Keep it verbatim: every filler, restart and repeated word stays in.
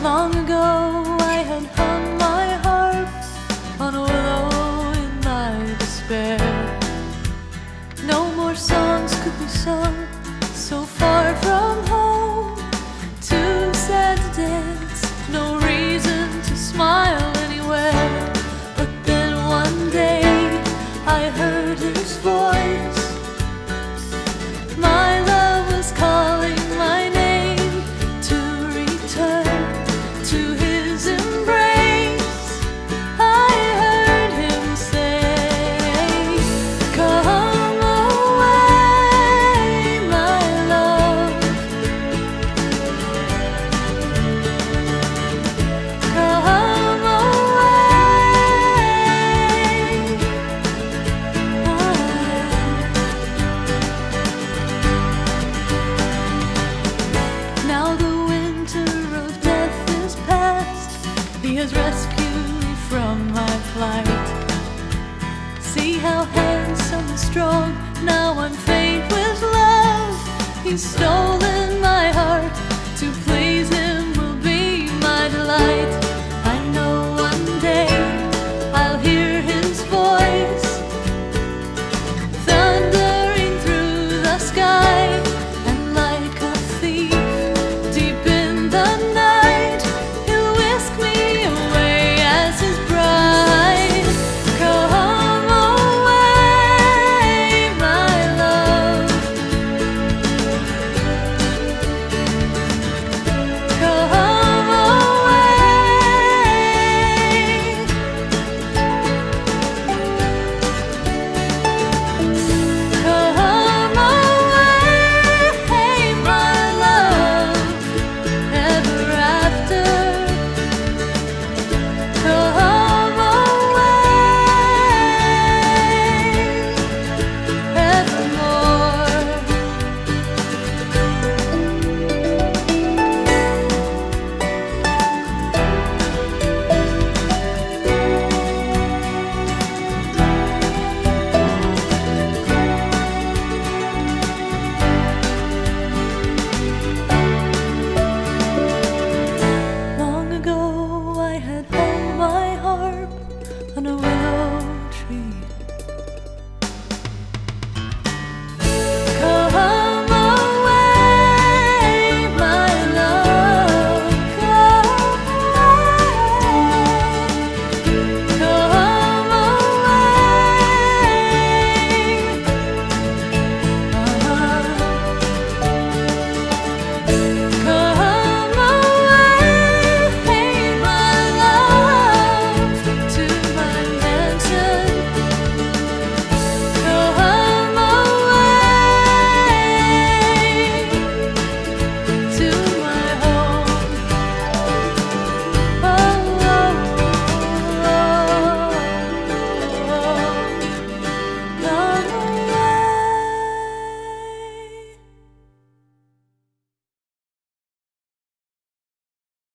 Long ago I had hung my harp on a willow in my despair. No more songs could be sung, so far from home, too sad to dance, no reason to smile anywhere. But then one day I heard his voice. My love was calling my name to return to his embrace. I heard him say, "Come away, my love. Come away." Now the winter of death is past. He has rescued me from my flight. See how handsome and strong, now I'm faint with love. He's stolen my heart to please